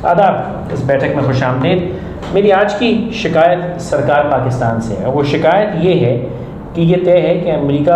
आदाब, इस बैठक में खुशामदीद। मेरी आज की शिकायत सरकार पाकिस्तान से है। वो शिकायत ये है कि ये तय है कि अमेरिका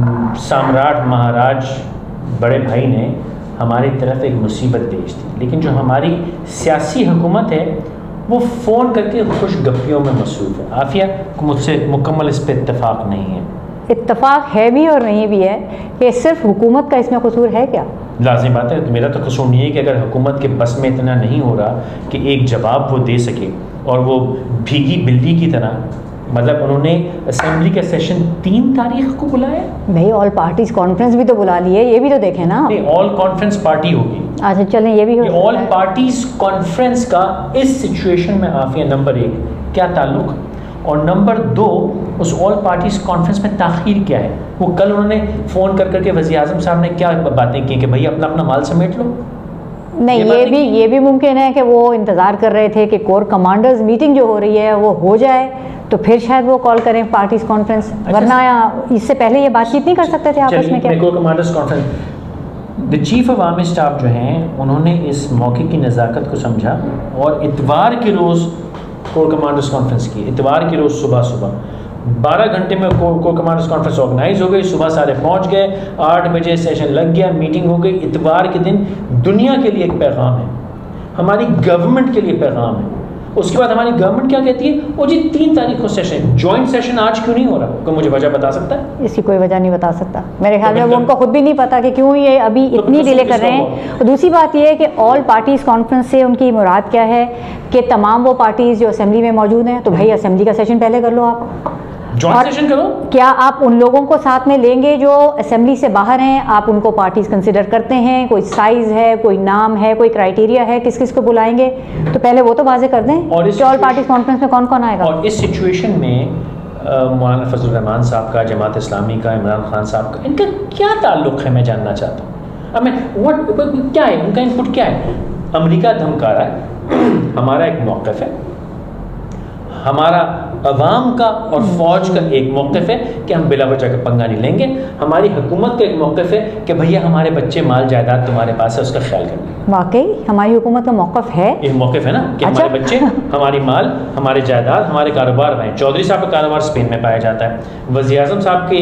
सम्राट महाराज बड़े भाई ने हमारी तरफ एक मुसीबत भेज दी, लेकिन जो हमारी सियासी हुकूमत है वो फ़ोन करके खुश गप्पियों में मसरूफ़ है। आफिया मुझसे मुकम्मल इस पर इत्तेफाक नहीं है। इत्तेफाक है भी और नहीं भी है कि सिर्फ हुकूमत का इसमें कसूर है क्या? लाज़िम बात है, मेरा तो कसूर नहीं है कि अगर हुकूमत के बस में इतना नहीं हो रहा कि एक जवाब वो दे सके, और वो भीगी बिल्ली की तरह, मतलब उन्होंने असेंबली का सेशन 3 तारीख को बुलाया। भाई ऑल पार्टीज कॉन्फ्रेंस भी तो बुला लिए, ये भी तो देखें ना। नहीं, ऑल कॉन्फ्रेंस पार्टी होगी। अच्छा चलें, ये भी हो। ऑल पार्टीज कॉन्फ्रेंस का इस सिचुएशन में आफिया नंबर 1 क्या ताल्लुक, और नंबर 2 उस ऑल पार्टीज कॉन्फ्रेंस में ताख़ीर क्या है? वो कल उन्होंने फ़ोन कर करके वज़ीर आज़म साहब ने क्या बातें की कि भाई अपना अपना माल समेट लो। नहीं, ये भी मुमकिन है कि वो इंतज़ार कर रहे थे कि कोर कमांडर्स मीटिंग जो हो रही है वो हो जाए तो फिर शायद वो कॉल करें पार्टीज कॉन्फ्रेंस, वरना इससे पहले ये बातचीत नहीं कर सकते थे आपस में? क्या core commanders conference, the chief of army staff जो हैं उन्होंने इस मौके की नज़ाकत को समझा और इतवार के रोज़ कोर कमांडर्स कॉन्फ्रेंस की। इतवार के रोज़ सुबह 12 घंटे में कोर कमांडर्स कॉन्फ्रेंस ऑर्गेनाइज हो गई। सुबह सारे पहुंच गए, 8 बजे सेशन लग गया, मीटिंग हो गई। इतवार के दिन दुनिया के लिए एक पैगाम है, हमारी गवर्नमेंट के लिए पैगाम है। उसके बाद हमारी गवर्नमेंट क्या कहती है, वो जी 3 तारीख को सेशन, जॉइंट सेशन आज क्यों नहीं हो रहा? कोई मुझे वजह बता सकता है? इसकी कोई वजह नहीं बता सकता मेरे ख्याल में। वो उनको खुद भी नहीं पता कि क्यों ये अभी इतनी डिले कर रहे हैं। और दूसरी बात ये है कि ऑल पार्टीज कॉन्फ्रेंस से उनकी मुराद क्या है कि तमाम वो पार्टीज जो असेंबली में मौजूद हैं, तो भाई असेंबली का सेशन पहले कर लो, आप जॉइंट सेशन करो। क्या आप उन लोगों को साथ में लेंगे जो असेंबली से बाहर हैं? आप उनको पार्टीज कंसिडर करते हैं? कोई साइज है, कोई नाम है, कोई क्राइटेरिया है, किस किस को बुलाएंगे? तो पहले वो तो वाजे कर दें और ऑल पार्टीज कॉन्फ्रेंस में कौन कौन आएगा। और इस सिचुएशन में मौलाना फजल रहमान साहब का, जमात इस्लामी का, इमरान खान साहब का, इनका क्या ताल्लुक है मैं जानना चाहता हूँ। अब मैं क्या है उनका इनपुट क्या है? अमेरिका धमका रहा है, हमारा एक मौक़िफ़ है, हमारा अवाम का और फ़ौज का एक मौक़िफ़ है कि हम बिला वजह का पंगा नहीं लेंगे। हमारी हुकूमत का एक मौक़िफ़ है कि भैया हमारे बच्चे माल जायदाद तुम्हारे पास है, उसका ख्याल करना। वाकई हमारी हुकूमत का मौक़िफ़ है, एक मौक़िफ़ है ना कि अच्छा? हमारे बच्चे, हमारी माल, हमारे जायदाद, हमारे कारोबार रहें। चौधरी साहब का कारोबार स्पेन में पाया जाता है। वज़ीर आज़म साहब के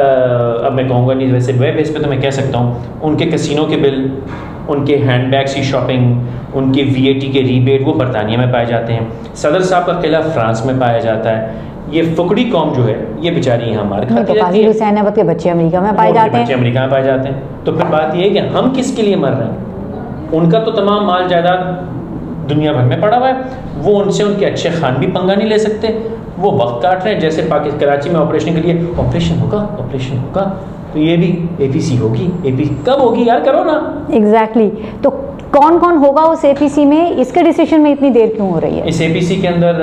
अब मैं कहूँगा नहीं, वैसे वेब बेस पे तो मैं कह सकता हूँ, उनके कैसीनो के बिल, उनके हैंडबैग्स की शॉपिंग, उनके VAT के रीबेट वो बरतानिया में पाए जाते हैं। सदर साहब का किला फ्रांस में पाया जाता है। ये फुकड़ी कौम जो है ये बेचारी यहाँ मार खाती रहती है। हुसैन अहमद के बच्चे अमेरिका में पाए जाते हैं। बच्चे अमेरिका में पाए जाते हैं। तो फिर बात ये है कि हम किसके लिए मर रहे हैं? उनका तो तमाम माल जायदाद दुनिया भर में पड़ा हुआ है, वो उनसे उनके अच्छे खान भी पंगा नहीं ले सकते। वो वक्त काट रहे हैं, जैसे पाकिस्तान कराची में ऑपरेशन के लिए ऑपरेशन होगा तो ये भी APC होगी। APC कब होगी यार, करो ना। एग्जैक्टली तो कौन कौन होगा उस APC में? इसके डिसीजन में इतनी देर क्यों हो रही है? इस APC के अंदर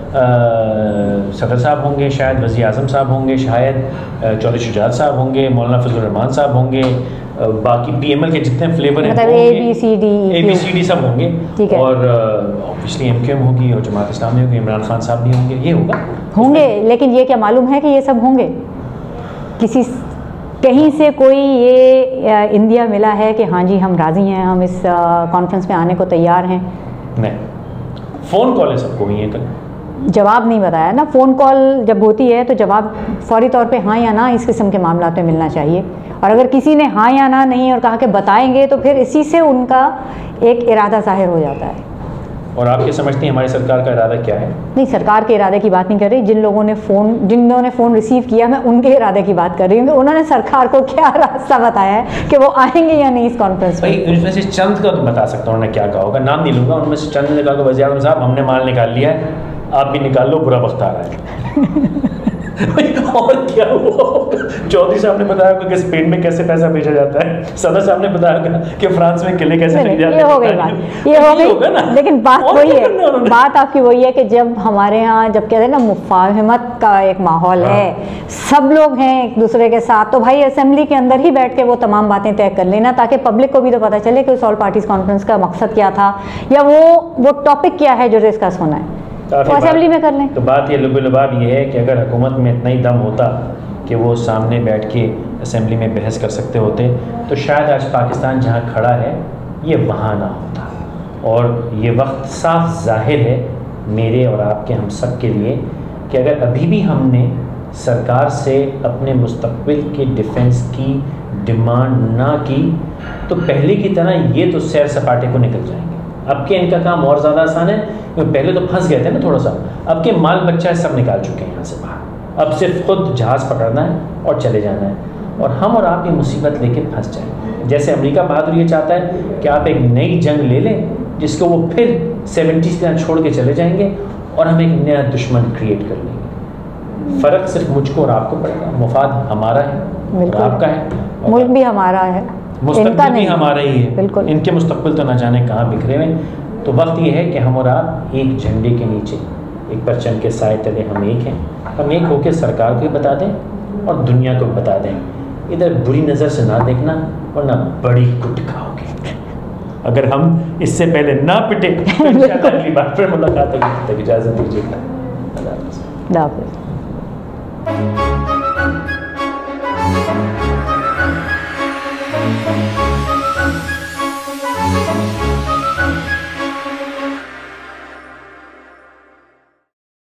सदर साहब होंगे, शायद वज़ीर आज़म साहब होंगे, शायद चौधरी शुजात साहब होंगे, मौलाना फजल रहमान साहब होंगे, बाकी PML के जितने फ्लेवर हैं मतलब ABCD सब होंगे, और ऑब्वियसली MQM होगी और जमात इस्लामी होगी, इमरान खान साहब भी होंगे। ये होंगे, लेकिन ये क्या मालूम है कि ये सब होंगे? किसी कहीं से कोई ये इंडिया मिला है कि हाँ जी हम राज़ी हैं, हम इस कॉन्फ्रेंस में आने को तैयार हैं? नहीं, फ़ोन कॉल है सबको हुई है, कल जवाब नहीं बताया ना। फ़ोन कॉल जब होती है तो जवाब फौरी तौर पे हाँ या ना इस किस्म के मामलों में मिलना चाहिए। और अगर किसी ने हाँ या ना नहीं और कहा कि बताएंगे तो फिर इसी से उनका एक इरादा ज़ाहिर हो जाता है। और आप क्या समझती हैं हमारी सरकार का इरादा क्या है? नहीं, सरकार के इरादे की बात नहीं कर रही। जिन्होंने फ़ोन रिसीव किया मैं उनके इरादे की बात कर रही हूँ कि उन्होंने सरकार को क्या रास्ता बताया है कि वो आएंगे या नहीं इस कॉन्फ्रेंस में। उनमें से चंद का तो बता सकता हूँ, उन्होंने क्या कहा होगा, नाम नहीं लूँगा। उनमें से चंद ने कहा कि वज़ीर आज़म साहब हमने माल निकाल लिया है, आप भी निकाल लो, बुरा वक्त आ रहा है। और क्या हुआ? चौधरी साहब ने बताया कि स्पेन में कैसे पैसा भेजा जाता है, सदर साहब ने बताया कि फ्रांस में किले कैसे खरीदे जाते हैं। ये हो गई बात, ये हो गई। लेकिन बात वही है, बात आपकी वही है कि जब हमारे यहाँ जब कहते हैं ना मुफाहमत का एक माहौल है, सब लोग हैं एक दूसरे के साथ, तो भाई असेंबली के अंदर ही बैठ के वो तमाम बातें तय कर लेना, ताकि पब्लिक को भी तो पता चले कि उस ऑल पार्टीज कॉन्फ्रेंस का मकसद क्या था या वो टॉपिक क्या है जो डिस्कस होना है, तो असेंबली में कर लें। तो बात ये लुबुलुबाब ये है कि अगर हुकूमत में इतना ही दम होता कि वो सामने बैठ के असेंबली में बहस कर सकते होते, तो शायद आज पाकिस्तान जहाँ खड़ा है ये वहाँ ना होता। और ये वक्त साफ जाहिर है मेरे और आपके, हम सब के लिए, कि अगर अभी भी हमने सरकार से अपने मुस्तकबिल के डिफेंस की डिमांड ना की तो पहले की तरह ये तो सैर सपाटे को निकल जाएंगे। अब के इनका काम और ज़्यादा आसान है, क्योंकि पहले तो फंस गए थे ना थोड़ा सा, अब के माल बच्चा सब निकाल चुके हैं यहाँ से बाहर। अब सिर्फ खुद जहाज़ पकड़ना है और चले जाना है, और हम और आप ये मुसीबत लेके फंस जाएं। जैसे अमेरिका बहादुर ये चाहता है कि आप एक नई जंग ले लें जिसको वो फिर 70s की तरह छोड़ के चले जाएंगे और हम एक नया दुश्मन क्रिएट कर लेंगे। फ़र्क सिर्फ मुझको और आपको पड़ेगा, मुफाद हमारा है और आपका है, मुल्क भी हमारा है, मुस्तकबिल भी हमारा ही है। बिल्कुल, इनके मुस्तकबिल तो ना जाने कहाँ बिखरे हुए। तो वक्त ये है कि हम और आप एक झंडे के नीचे, एक परचम के साए तले हम एक हैं। हम एक होकर सरकार को भी बता दें और दुनिया को बता दें, इधर बुरी नज़र से ना देखना वरना बड़ी कुट खाओगे। अगर हम इससे पहले ना पिटे तो इंशाअल्लाह अगली बार फिर मुलाकात होगी। तक इजाज़त दीजिएगा। अल्लाह हाफ़िज़।